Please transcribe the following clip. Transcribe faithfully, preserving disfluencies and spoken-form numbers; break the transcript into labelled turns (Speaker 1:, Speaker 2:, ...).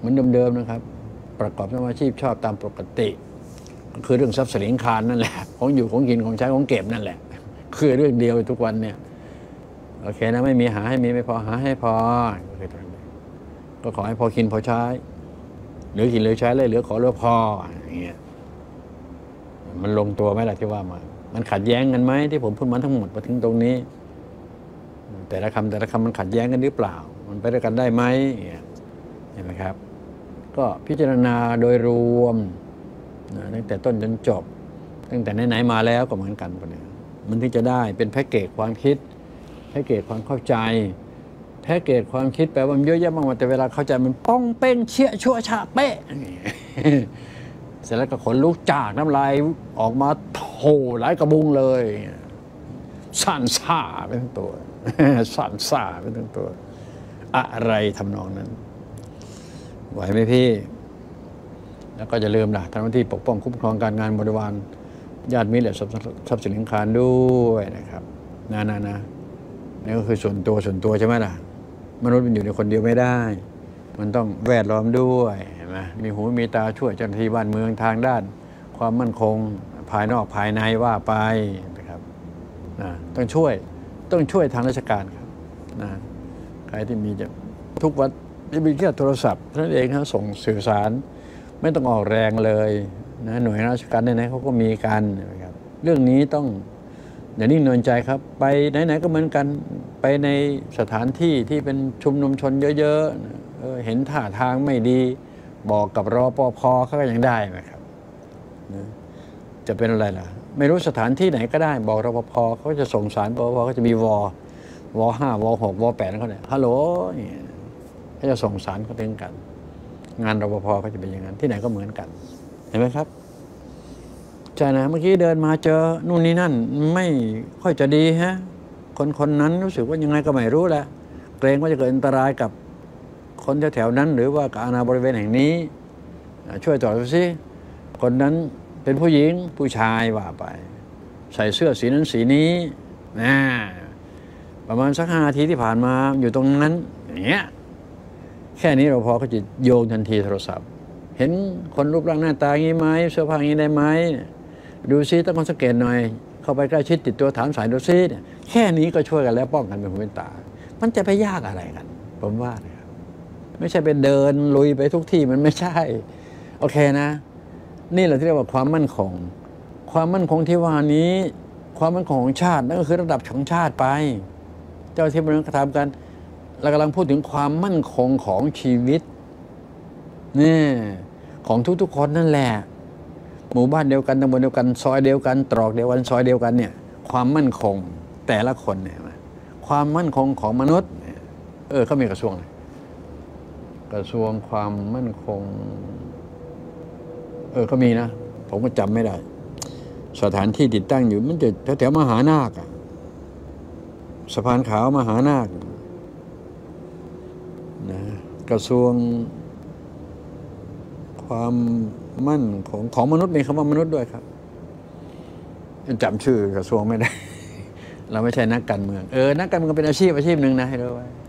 Speaker 1: เหมือนเดิมๆนะครับประกอบอาชีพชอบตามปกติก็คือเรื่องทรัพย์สินคารนั่นแหละของอยู่ของกินของใช้ของเก็บนั่นแหละคือเรื่องเดียวทุกวันเนี่ยโอเคนะไม่มีหาให้มีไม่พอหาให้พอก็ขอให้พอกินพอใช้เหลือกินเหลือใช้เลยเหลือขอเหลือพออย่างเงี้ยมันลงตัวไหมล่ะที่ว่ามามันขัดแย้งกันไหมที่ผมพูดมาทั้งหมดมาถึงตรงนี้แต่ละคำแต่ละคำมันขัดแย้งกันหรือเปล่ามันไปด้วยกันได้ไหมเห็นไหมครับก็พิจารณาโดยรวมตั้งแต่ต้นจนจบตั้งแต่ไหนๆมาแล้วก็เหมือนกันปะเนี่ยมันถึงจะได้เป็นแพ็กเกจความคิดแพ็กเกจความเข้าใจแพ็กเกจความคิดแปลว่ามันเยอะแยะมากมายแต่เวลาเข้าใจมันป้องเป้งเชี่ยชั่วชาเป๊ะเสร็จแล้วก็ขนลุกจากน้ำลายออกมาโถหลายกระบุงเลยสั่นซ่าไปทั้งตัวสั่นซ่าไปทั้งตัวอะไรทำนองนั้นไหวไหมพี่แล้วก็จะลืมนะทำหน้าที่ปกป้องคุ้มครองการงานบริวารญาติมิตรและทรัพย์สินคารด้วยนะครับนะนะนะนี่ก็คือส่วนตัวส่วนตัวใช่ไหมล่ะมนุษย์มันอยู่ในคนเดียวไม่ได้มันต้องแวดล้อมด้วยเห็นไหมมีหูมีตาช่วยเจ้าหน้าที่บ้านเมืองทางด้านความมั่นคงภายนอกภายในว่าไปนะครับนะต้องช่วยต้องช่วยทางราชการครับนะใครที่มีจะทุกวัดจะมีแค่โทรศัพท์นั่นเองครับส่งสื่อสารไม่ต้องออกแรงเลยนะหน่วยราชการไหนๆเขาก็มีกันนะครับเรื่องนี้ต้องอย่านิ่งนอนใจครับไปไหนๆก็เหมือนกันไปในสถานที่ที่เป็นชุมนุมชนเยอะๆเออเห็นท่าทางไม่ดีบอกกับรปภเขาก็ยังได้ไหมครับนะจะเป็นอะไรล่ะไม่รู้สถานที่ไหนก็ได้บอกรปภเขาจะส่งสารรปภเขาจะมีวอวอห้าวอหกวอแปดเขาเนี่ยฮัลโหลเขาจะส่งสารเขาถึงกันงานรปภก็จะเป็นอย่างนั้นที่ไหนก็เหมือนกันเห็นไหมครับใช่นะเมื่อกี้เดินมาเจอนู่นนี่นั่นไม่ค่อยจะดีฮะคนคนนั้นรู้สึกว่ายังไงก็ไม่รู้แหละเกรงว่าจะเกิดอันตรายกับคนแถวๆนั้นหรือว่ากับอาณาบริเวณแห่งนี้ช่วยตรวจดูสิคนนั้นเป็นผู้หญิงผู้ชายว่าไปใส่เสื้อสีนั้นสีนี้นะประมาณสักห้านาทีที่ผ่านมาอยู่ตรงนั้นอย่างเงี้ยแค่นี้เราพอก็จะโยงทันทีโทรศัพท์เห็นคนรูปร่างหน้าตาอย่างนี้ไหมเสื้อผ้าอย่างนี้ได้ไหมดูซิต้องสังเกตหน่อยเข้าไปใกล้ชิดติดตัวถามสายดูซิเนี่ยแค่นี้ก็ช่วยกันแล้วป้องกันเป็นหูเป็นตามันจะไปยากอะไรกันผมว่านะครับไม่ใช่เป็นเดินลุยไปทุกที่มันไม่ใช่โอเคนะนี่เราที่เรียกว่าความมั่นคงความมั่นคงที่ว่านี้ความมั่นคงของชาตินั่นก็คือระดับของชาติไปเจ้าที่บริหารกระทำกันเรากำลังพูดถึงความมั่นคงของชีวิตนี่ของทุกๆคนนั่นแหละหมู่บ้านเดียวกันตำบลเดียวกันซอยเดียวกันตรอกเดียวกันซอยเดียวกันเนี่ยความมั่นคงแต่ละคนเนี่ยความมั่นคงของมนุษย์เออเขามีกระทรวงกระทรวงความมั่นคงเออเขามีนะผมก็จำไม่ได้สถานที่ติดตั้งอยู่มันจะแถวๆมหานาคสะพานขาวมหานาคนะกระทรวงความมั่นของของมนุษย์มีคำว่ามนุษย์ด้วยครับจำชื่อกระทรวงไม่ได้เราไม่ใช่นักการเมืองเออนักการเมืองเป็นอาชีพอาชีพหนึ่งนะให้รู้ไว้